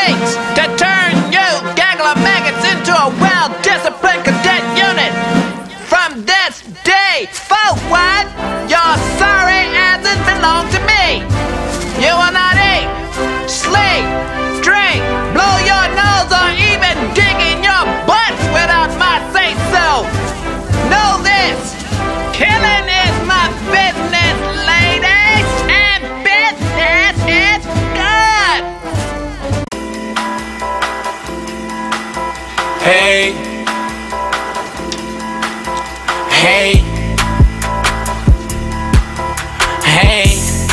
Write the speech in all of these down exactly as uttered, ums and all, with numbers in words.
takes to turn you gaggle of maggots into a well-disciplined cadet unit. From this day forward, your sorry asses belong to me. You will not eat, sleep, drink, blow your nose, or even dig in your butts without my say-so. Know this, killing is my business, ladies, and business is good. Hey, hey, hey,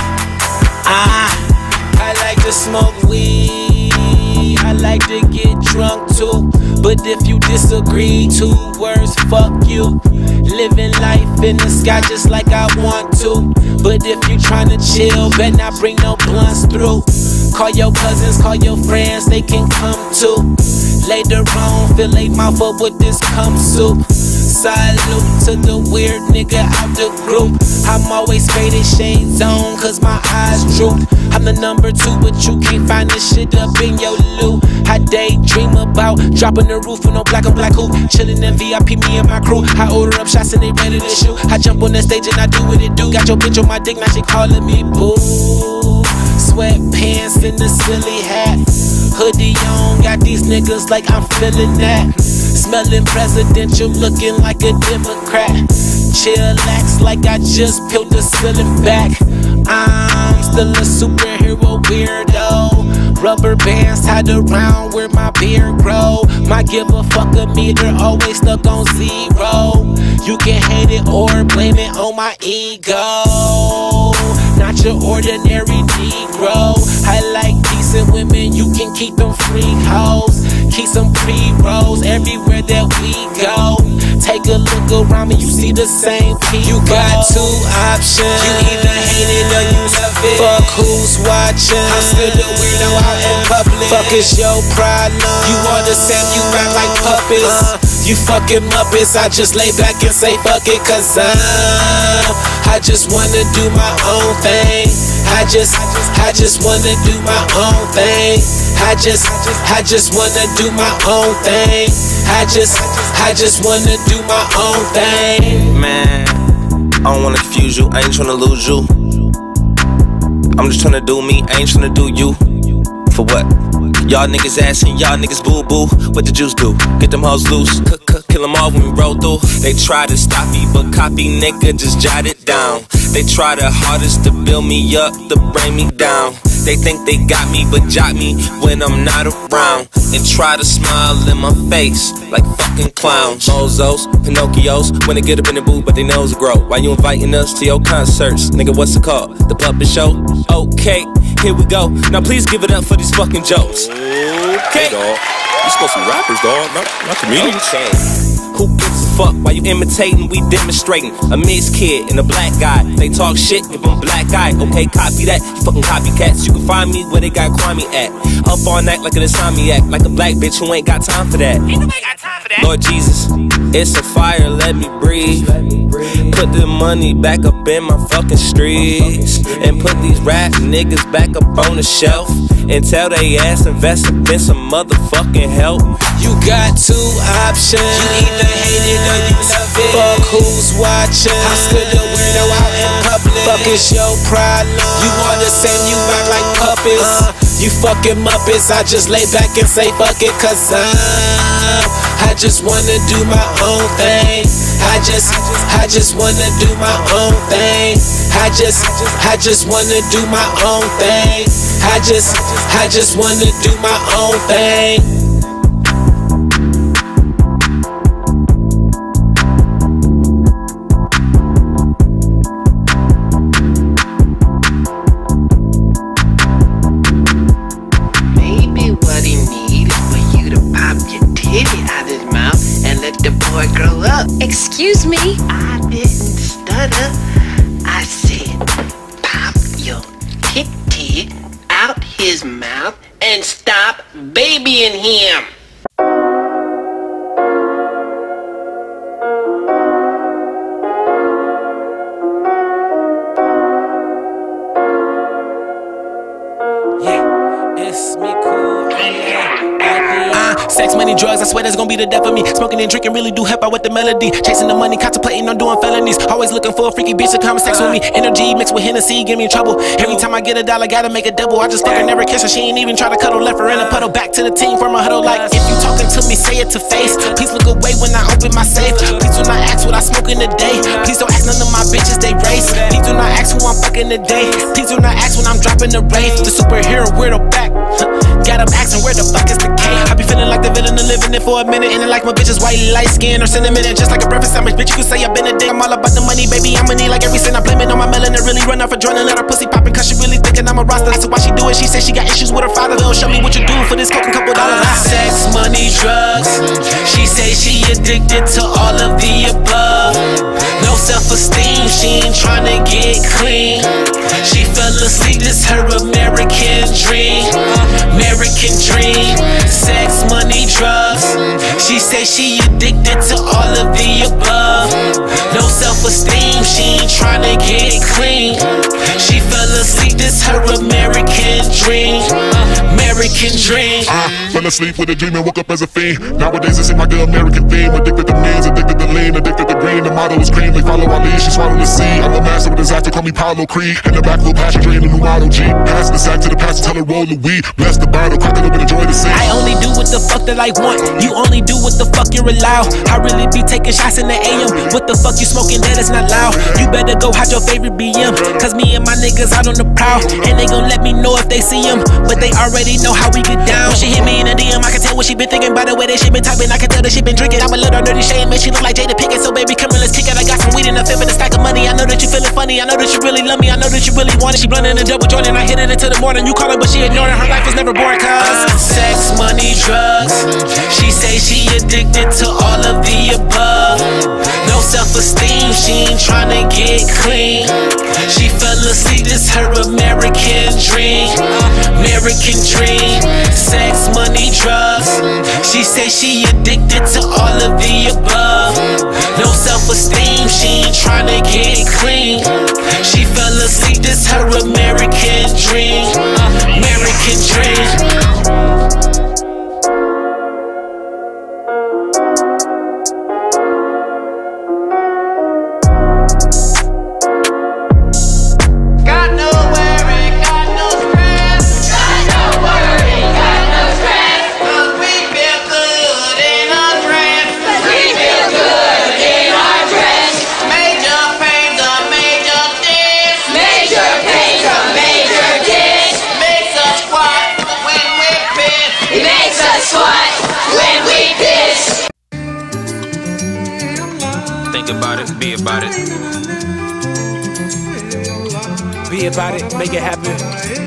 I, I like to smoke weed, I like to get drunk too, but if you disagree, two words, fuck you. Living life in the sky just like I want to, but if you tryna chill, better not bring no blunts through. Call your cousins, call your friends, they can come too. Later on, fill they mouth up with this cum soup. Salute to the weird nigga out the group. I'm always faded, shades on, cause my eyes droop. I'm the number two, but you can't find this shit up in your loot. I daydream about dropping the roof with no black on black hoop. Chillin' in V I P, me and my crew. I order up shots and they ready to shoot. I jump on that stage and I do what it do. Got your bitch on my dick, now she calling me boo. Sweatpants and the silly hat, hoodie on, got these niggas like I'm feeling that. Smelling presidential, looking like a Democrat. Chillax like I just peeled the ceiling back. I'm still a superhero weirdo. Rubber bands tied around where my beard grow. My give a fuck a meter always stuck on zero. You can hate it or blame it on my ego. Not your ordinary Negro. I like decent women, you can keep them free hoes. Keep some pre-rolls everywhere that we go. Take a look around me, you see the same people. You got two options, you either hate it or you love it. Fuck who's watching, I'm still the weirdo out in public. Fuck is your problem, you all the same, you act like puppets. uh, You fucking muppets, I just lay back and say fuck it. Cause I'm, I just wanna do my own thing. I just, I just wanna do my own thing. I just, I just wanna do my own thing. I just, I just wanna do my own thing. Man, I don't wanna confuse you, I ain't tryna lose you. I'm just tryna do me, I ain't tryna do you. For what? Y'all niggas assin', y'all niggas boo-boo. What the juice do? Get them hoes loose, kill them all when we roll through. They try to stop me, but copy nigga, just jot it down. They try their hardest to build me up, to bring me down. They think they got me, but jock me when I'm not around. And try to smile in my face like fucking clowns. Bozos, Pinocchios, when they get up in the booth, but they nose grow. Why you inviting us to your concerts? Nigga, what's it called? The puppet show? Okay, here we go. Now please give it up for these fucking jokes. Okay, hey, dog. You supposed to be rappers, dog, not, not comedians. Okay. Who gives a fuck while you imitating? We demonstrating. A mixed kid and a black guy. They talk shit, give them black eye. Okay, copy that. You fucking copycats. You can find me where they got Kwame at. Up all night like an insomniac. Like a black bitch who ain't got time for that. Ain't nobody got time for that. Lord Jesus, it's a fire, let me breathe. Put the money back up in my fucking streets. And put these rap niggas back up on the shelf. And tell they ass invest in some motherfucking help. You got two options, you either hate it or you love it. Fuck who's watching, I'm still the weirdo out in public. Fuck is your problem, you all the same, you act like puppets. uh, You fucking muppets, I just lay back and say fuck it. Cause I'm, I just wanna do my own thing. I just, I just wanna do my own thing. I just, I just wanna do my own thing. I just, I just wanna do my own thing. Maybe what he needs is for you to pop your titty out his mouth and let the boy grow up. Excuse me? I didn't stutter. I said pop your titty out his mouth and stop babying him. Yeah, it's me cool. Uh, sex, money, drugs, I swear that's gonna be the death of me. Smoking and drinking really do help out with the melody. Chasing the money, contemplating on doing felonies. Always looking for a freaky bitch to come and sex with me. Energy mixed with Hennessy, get me in trouble. Every time I get a dollar, gotta make a double. I just fucking never kiss her, she ain't even try to cuddle. Left her in a puddle, back to the team from a huddle. Like, if you talking to me, say it to face. Please look away when I open my safe. Please do not ask what I smoke in the day. Please don't ask none of my bitches, they race. Please do not ask who I'm fucking today. Please do not ask when I'm dropping the rave. The superhero weirdo back. Got him asking where the fuck is the cake. I be feeling like the villain and living it for a minute. And like my bitches white, light skin or cinnamon. Just like a breakfast sandwich, bitch, you can say I've been a dick. I'm all about the money, baby, I'ma need like every cent. I blame it on my melon and really run off a joint and let her pussy poppin'. Cause she really thinking I'm a roster. That's why she do it. She say she got issues with her father. They'll show me what you do for this coke and couple dollars. Sex, money, drugs. She say she addicted to all of the above. No self-esteem, she ain't tryna get clean. She fell asleep, this her American dream. American dream. Sex, money, drugs. She say she addicted to all of the above. No self-esteem, she ain't tryna get clean. She fell asleep, this her American dream. American dream. I fell asleep with a dream and woke up as a fiend. Nowadays it's in my good American theme. Addicted to means, addicted to lean, addicted to green. The model is cream, they follow our lead. She swallowed the sea. I'm a master with disaster, call me Paulo Creed. In the back of a passion dream, the new Model G. Pass the sack to the pastor, tell her roll the weed. Bless the bottle, crack it open, enjoy the scene. I only do what the fuck that I want. You only do what the fuck you're allowed. I really be taking shots in the A M. What the fuck you smoking that is not loud? You better go hide your favorite B M. Cause me and my niggas out on the prowl. And they gon' let me know if they see him. But they already know how we get down. When she hit me in the D M, I can tell what she been thinking. By the way that she been typing, I can tell that she been drinking. I'm a little dirty shade, man, she look like Jada Pinkett. So baby, come on, let's kick it. I got some weed in the fifth and a stack of money. I know that you feeling funny. I know that you really love me. I know that you really want it. She blunting and double jointing. I hit it until the morning. You call her, but she ignoring. Her life was never boring. Cause sex, money, drugs. She say she addicted to all of the above. No self-esteem, she ain't tryna get clean. She fell asleep, this her American dream. American dream. Sex, money, drugs. She say she addicted to all of the above. No self-esteem, she ain't tryna get clean. She fell asleep, this her American dream. American dream. Think about it, be about it. Be about it, make it happen.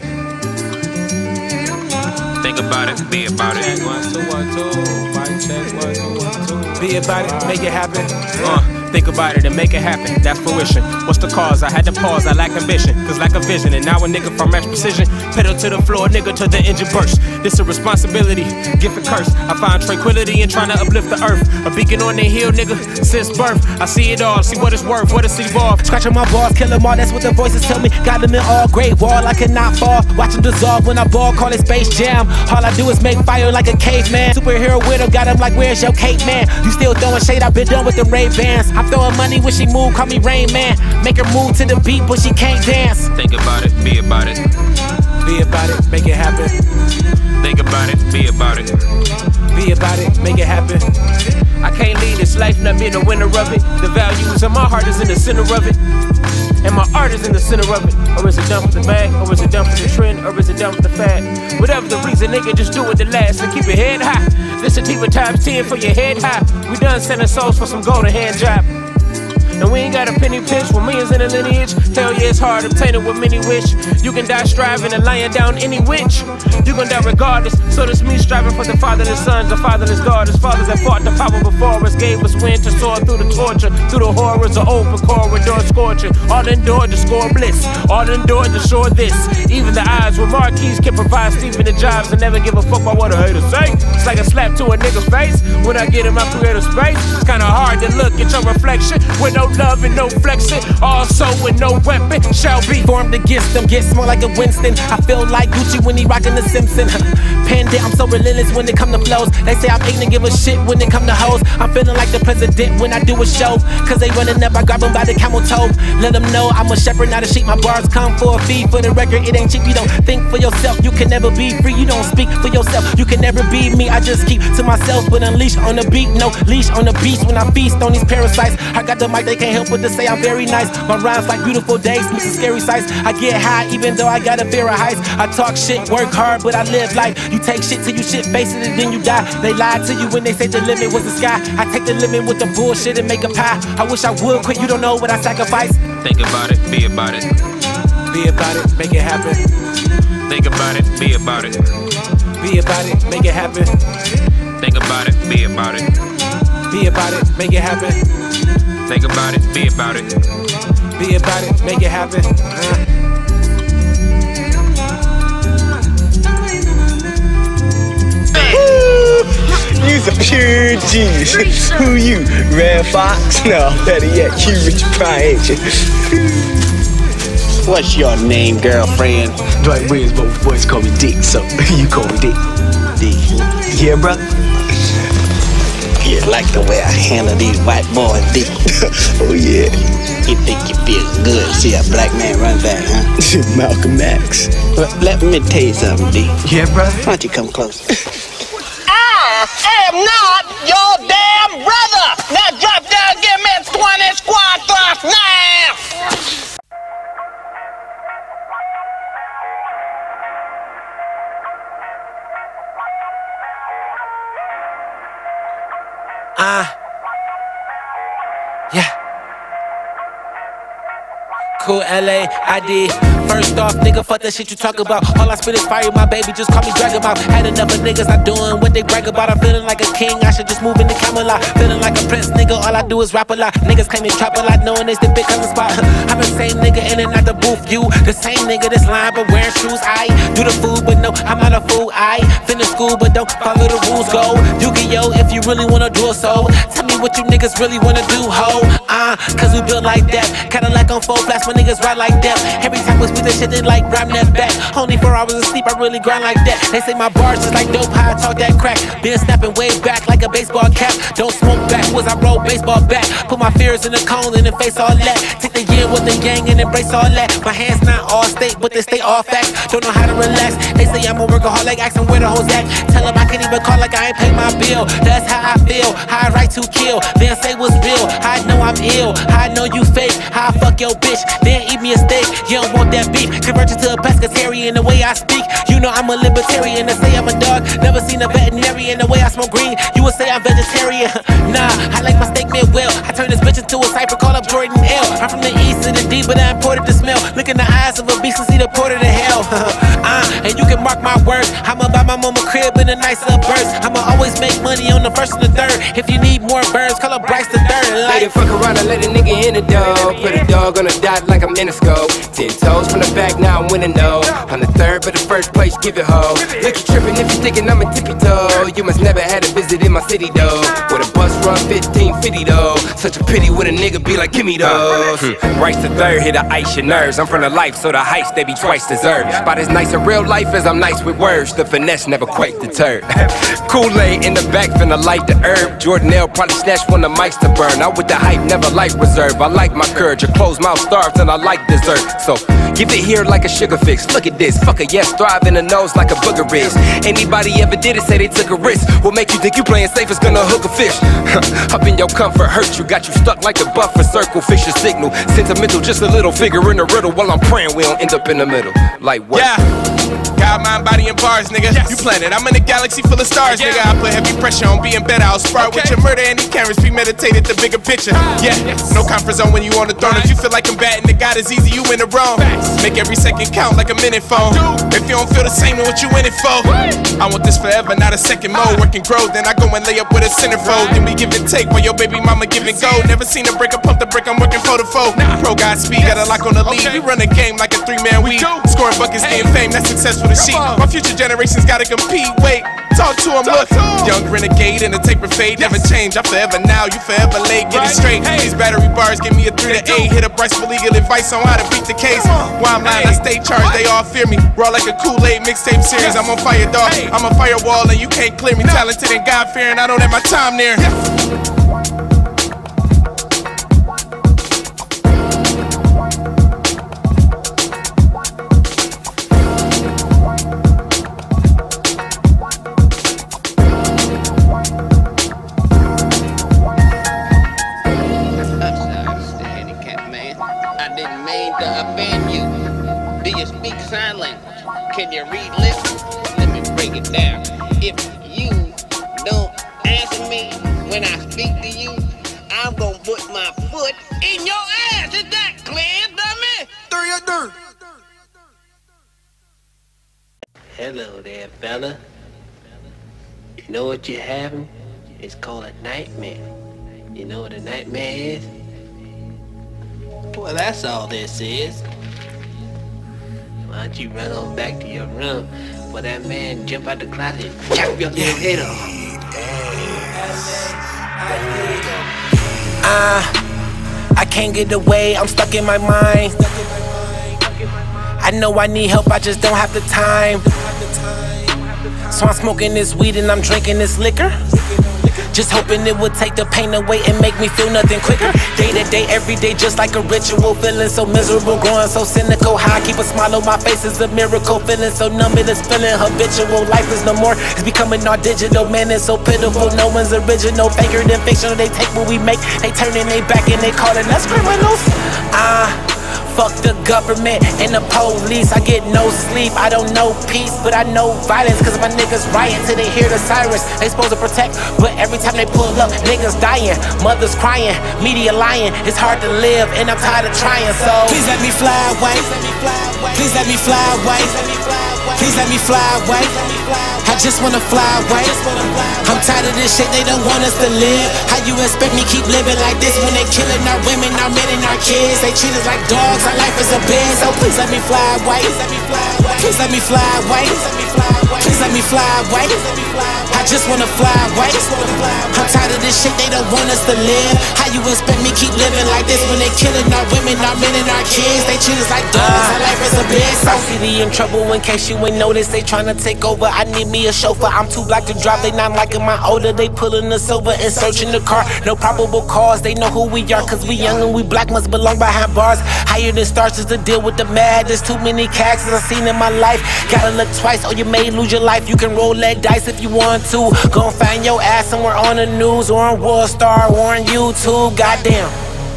Think about it, be about it. One, two, one, two. Mic check, one, two, one, two. Be about it, make it happen. Uh, think about it and make it happen, that's fruition. What's the cause? I had to pause, I lack ambition. Cause lack of vision, and now a nigga from max precision. Pedal to the floor, nigga to the engine burst. This a responsibility, gift and curse. I find tranquility in trying to uplift the earth. A beacon on the hill, nigga, since birth. I see it all, see what it's worth, what it's evolved. Scratching my balls, kill them all, that's what the voices tell me. Got them in all great wall, I cannot fall. Watch them dissolve when I ball, call it Space Jam. All I do is make fire like a caveman. Superhero widow, got him like, where's your cape, man? You still throwing shade, I've been done with them Ray-Bans. I'm throwing money when she move, call me Rain Man. Make her move to the beat, but she can't dance. Think about it, be about it. Be about it, make it happen. Think about it, be about it. Be about it, make it happen. I can't lead this life, not being a winner of it. The values of my heart is in the center of it. And my art is in the center of it. Or is it done for the bag? Or is it done for the trend? Or is it done for the fad? Whatever the reason, nigga, just do it the last and keep your head high. Listen to it times ten for your head high. We done selling souls for some golden hand job. And we ain't got a penny pinch with millions in the lineage. Hell yeah, it's hard, obtaining what many wish. You can die striving and lying down any witch. You gon' die regardless. So does me striving for the fatherless sons, the fatherless daughters. Fathers that fought the power before us, gave us wind to soar through the torture, through the horrors of open corridor scorching. All endured to score bliss, all endured to shore this. Even the eyes where marquees can provide Stephen the jobs and never give a fuck about what a hater say. It's like a slap to a nigga's face when I get in my creative space. It's kinda hard to look at your reflection with no love and no flexing, also with no weapon shall be formed against them. Get small like a Winston. I feel like Gucci when he rockin' the Simpson. independent, I'm so relentless when it come to flows. They say I'm ignorant, give a shit when it come to hoes. I'm feeling like the president when I do a show. Cause they running up, I grab them by the camel toe. Let them know I'm a shepherd, not a sheep. My bars come for a fee. For the record, it ain't cheap. You don't think for yourself, you can never be free. You don't speak for yourself, you can never be me. I just keep to myself, but unleash on the beat. No leash on the beast when I feast on these parasites. I got the mic, they can't help but to say I'm very nice. My rhymes like beautiful days, mixing scary sights. I get high even though I got a fear of heights. I talk shit, work hard, but I live life. You take shit till you shit face it and then you die. They lied to you when they said the limit was the sky. I take the limit with the bullshit and make a pie. I wish I would quit, you don't know what I sacrifice. Think about it, be about it. Be about it, make it happen. Think about it, be about it. Be about it, make it happen. Think about it, be about it. Be about it, make it happen. Think about it, be about it. Be about it, make it happen. Uh. You's a pure genius. Who you? Red Fox? No, better yet, Q Richard Pryor, ain't you? What's your name, girlfriend? Dwight Williams, but boys call me Dick, so you call me Dick. Dick. Yeah, brother? You like the way I handle these white boys, Dick? Oh, yeah. You think you feel good see a black man run back, huh? Malcolm X. Well, let me tell you something, Dick. Yeah, brother? Why don't you come close? I am not your damn brother! Now drop down, give me twenty squad thrusts now! Ah, uh, yeah. Cool L A, I did. First off, nigga, fuck that shit you talk about. All I spit is fire, my baby, just call me Dragonmouth. Had enough of niggas not doing what they brag about. I'm feeling like a king, I should just move in the Camelot. Feeling like a prince, nigga, all I do is rap a lot. Niggas claim they trap a lot, knowing it's the big cousin spot. I'm the same nigga in and out the booth, you the same nigga that's lying but wearing shoes. I do the food, but no, I'm not a fool. I finish school, but don't follow the rules. Go Yu-Gi-Oh! If you really wanna do it, so tell me what you niggas really wanna do, ho. Uh, cause we built like that. Kinda like on four flats, my niggas ride like that. Every time we spit this shit, they like grab that back. Only four hours of sleep, I really grind like that. They say my bars just like dope, how I talk that crack. Been snapping way back like a baseball cap. Don't smoke backwards, I roll baseball back. Put my fears in the cone and then face all that. Take the yin with the yang and embrace all that. My hands not all state, but they stay all facts. Don't know how to relax. They say I'm a workaholic, asking where the hoes at. Tell them I can't even call like I ain't paid my bill. That's how I feel, how I right to kill. Then say what's real, how I know I'm ill. How I know you fake, how I fuck your bitch. Then eat me a steak, you don't want that beef. Convert you to a pescatarian the way I speak. You know I'm a libertarian. They say I'm a dog, never seen a veterinarian. The way I smoke green, you would say I'm vegetarian. Nah, I like my steak mid well. I turn this bitch into a cipher, call up Jordan L. I'm from the east to the D, but I imported the smell. Look in the eyes of a beast and see the porter to hell. uh, and you can mark my words, I'ma buy my mama crib in a nice little burst. I'ma always make money on the first and the third. If you need more birds, call up Bryce the third. Like, let it fuck around and let a nigga in the door. Put a dog on a dot like I'm in a scope. Ten toes from the back, now I'm winning though. I'm the third, but the first place, give it ho. Look, you tripping if you thinking I'm a tippy toe. You must never had a visit in my city though. With a bus run fifteen fifty though. Such a pity when a nigga be like, give me those. Rice the third, hit to ice your nerves. I'm from the life, so the heights they be twice deserved. About as nice in real life as I'm nice with words. The finesse never quite deterred. Kool-Aid in the back, finna light the herb. Jordan L probably snatched one of the mics to burn. I with the hype, never like reserve. I like my courage, a closed mouth starved and I like dessert. So give it here like a sugar fix. Look at this, fuck a yes, thrive in the nose like a booger is. Anybody ever did it, say they took a risk. What make you think you playing safe is gonna hook a fish? Up in your comfort hurt you, got you stuck like a buffer circle, fish a signal. Sentimental, just a little figure in a riddle. While I'm praying we don't end up in the middle. Like what? Yeah. God, mind, body, and bars, nigga. Yes. You planet, I'm in a galaxy full of stars, yeah. Nigga. I put heavy pressure on being better. I'll spar okay. with your murder and these cameras premeditated the bigger picture. Yeah, yes. No comfort zone when you on the throne. Right. If you feel like I'm batting the God is easy, you in the wrong. Facts. Make every second count like a minute phone. If you don't feel the same, then what you in it for? What? I want this forever, not a second mode. Work and grow, then I go and lay up with a centerfold. Right. Then we give and take while your baby mama give and go. Never seen a break, a pump the brick, I'm working for the foe. Nah. Pro God speed, yes. Got a lock on the lead. Okay. We run a game like a three-man weed. Scoring buckets, hey. Getting fame, that's successful. for the sheep. My future generations gotta compete. Wait, talk to him, look. Young renegade in a taper fade. Never change, I'm forever now, you forever late. Get it straight. These battery bars give me a three to eight. Hit up Bryce for legal advice on how to beat the case. While I'm lying, I stay charged, they all fear me. Raw like a Kool-Aid mixtape series. I'm on fire, dog. I'm a firewall and you can't clear me. Talented and God-fearing, I don't have my time near. Can you read lips? Let me break it down. If you don't answer me when I speak to you, I'm gonna put my foot in your ass. Is that clear, dummy? Three or dirt. Hello there, fella. You know what you're having? It's called a nightmare. You know what a nightmare is? Well, that's all this is. Why don't you run on back to your room where that man jump out the closet and chop your little head off? Ah, uh, I can't get away, I'm stuck in my mind. I know I need help, I just don't have the time. So I'm smoking this weed and I'm drinking this liquor, just hoping it would take the pain away and make me feel nothing quicker. Day to day, every day, just like a ritual. Feeling so miserable, growing so cynical. How I keep a smile on my face is a miracle. Feeling so numb, it is feeling habitual. Life is no more, it's becoming all digital. Man, it's so pitiful, no one's original. Faker than fictional, they take what we make, they turning they back and they calling us criminals. Ah. Uh, Fuck the government and the police, I get no sleep, I don't know peace, but I know violence. Cause my niggas riot till they hear the sirens. They supposed to protect, but every time they pull up, niggas dying, mothers crying, media lying. It's hard to live and I'm tired of trying, so please let me fly away. Please let me fly away. Please let me fly away. I just wanna fly away. I'm tired of this shit, they don't want us to live. How you expect me keep living like this when they killing our women, our men and our kids? They treat us like dogs, our life is a bitch. So please let me fly away. Please let me fly away. Please let me fly away. I just wanna fly away. I'm tired of this shit, they don't want us to live. How you expect me keep living like this when they killing our women, our men and our kids? They treat us like dogs, our life is a bitch. So city in trouble, in case you ain't noticed, they tryna take over. I need me a chauffeur, I'm too black to drive, they not liking my older. They pulling us over and searching the car, no probable cause. They know who we are, cause we young and we black, must belong behind bars. Higher than stars just to deal with the mad. There's too many cats I've seen in my life. Gotta look twice or you may lose your life. You can roll that dice if you want to. Go and find your ass somewhere on the news or on World Star or on YouTube. Goddamn.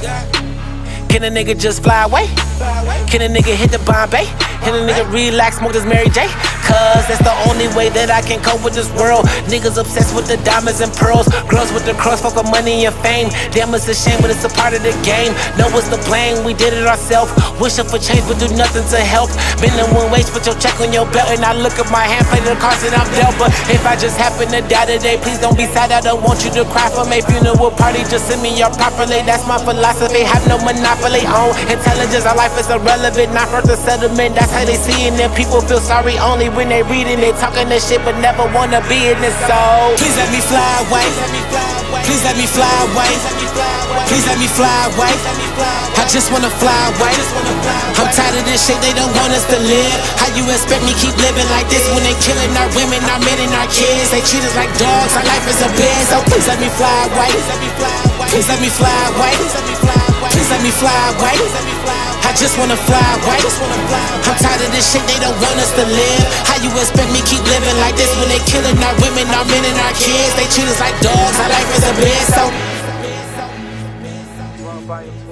Can a nigga just fly away? Can a nigga hit the Bombay? Can a nigga relax, smoke this Mary J? Cause that's the only way that I can cope with this world. Niggas obsessed with the diamonds and pearls, girls with the cross, fuck with money and fame. Damn, it's a shame, but it's a part of the game. No, it's the blame, we did it ourselves. Wishing for change, but do nothing to help. Minimum wage, put your check on your belt. And I look at my hand, play the cards that I'm dealt. But if I just happen to die today, please don't be sad, I don't want you to cry for my funeral party. Just send me your properly, that's my philosophy. Have no monopoly on intelligence, our life is irrelevant. Not for the settlement, that's how they see it. And people feel sorry only when they reading it, talking this shit, but never wanna be in this. So please let me fly away. Please let me fly away. Please let me fly away. I just wanna fly away. I'm tired of this shit, they don't want us to live. How you expect me keep living like this when they killing our women, our men and our kids? They treat us like dogs, our life is a bitch. So please let me fly away. Please let me fly away. Please let me fly away. I just wanna fly away. I'm tired of this shit, they don't want us to live. How you expect me keep living like this when they killing our women, our men and our kids? They treat us like dogs, our life is a bitch. So